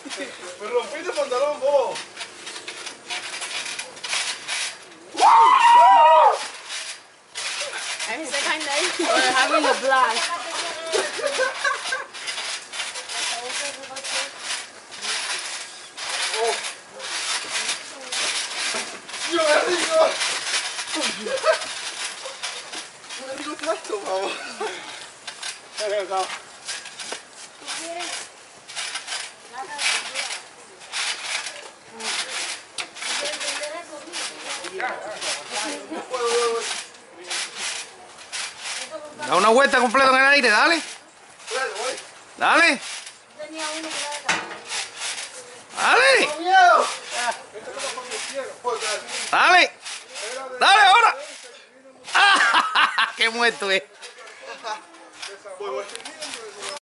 Me rompiste el pantalón, vos. Ahí se caen de ahí. We're having a blast. ¡Yo me rico! ¡Me rico tanto, vamos! There you go. Da una vuelta completa en el aire, dale. Dale. Dale. Dale. Dale ahora. ¡Qué muerto es!